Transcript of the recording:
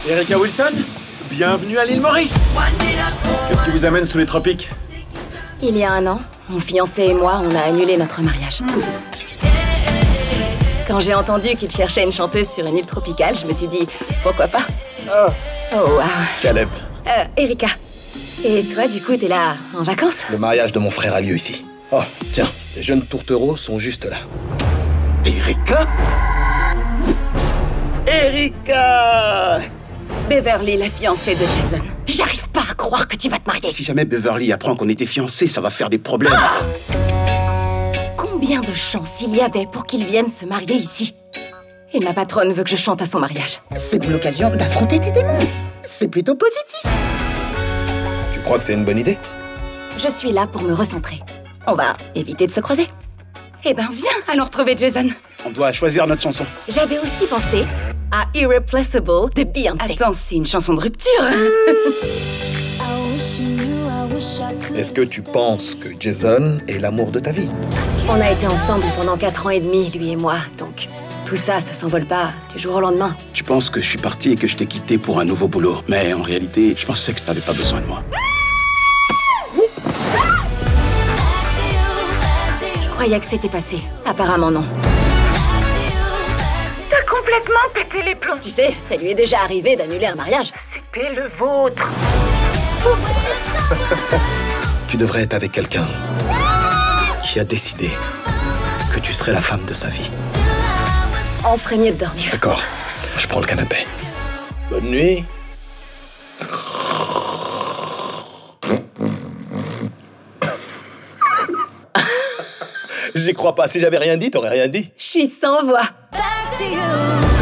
Erika Wilson, bienvenue à l'île Maurice. Qu'est-ce qui vous amène sous les tropiques? Il y a un an, mon fiancé et moi, on a annulé notre mariage. Quand j'ai entendu qu'il cherchait une chanteuse sur une île tropicale, je me suis dit, pourquoi pas? Oh, wow. Caleb. Erika. Et toi, du coup, t'es là en vacances? Le mariage de mon frère a lieu ici. Oh, tiens, les jeunes tourtereaux sont juste là. Erika? Erika! Beverly, la fiancée de Jason. J'arrive pas à croire que tu vas te marier. Si jamais Beverly apprend qu'on était fiancés, ça va faire des problèmes. Combien de chances il y avait pour qu'il vienne se marier ici? Et ma patronne veut que je chante à son mariage. C'est l'occasion d'affronter tes démons. C'est plutôt positif. Tu crois que c'est une bonne idée? Je suis là pour me recentrer. On va éviter de se croiser. Eh ben, viens, allons retrouver Jason. On doit choisir notre chanson. J'avais aussi pensé à Irreplaceable de Beyoncé. Attends, c'est une chanson de rupture. Est-ce que tu penses que Jason est l'amour de ta vie? On a été ensemble pendant 4 ans et demi, lui et moi, donc tout ça, ça s'envole pas du jour au lendemain. Tu penses que je suis parti et que je t'ai quitté pour un nouveau boulot. Mais en réalité, je pensais que t'avais pas besoin de moi. Je croyais que c'était passé. Apparemment, non. T'as complètement pété les plombs. Tu sais, ça lui est déjà arrivé d'annuler un mariage. C'était le vôtre. Tu devrais être avec quelqu'un qui a décidé que tu serais la femme de sa vie. On ferait mieux de dormir. D'accord, je prends le canapé. Bonne nuit. J'y crois pas. Si j'avais rien dit, t'aurais rien dit. Je suis sans voix. Back to you.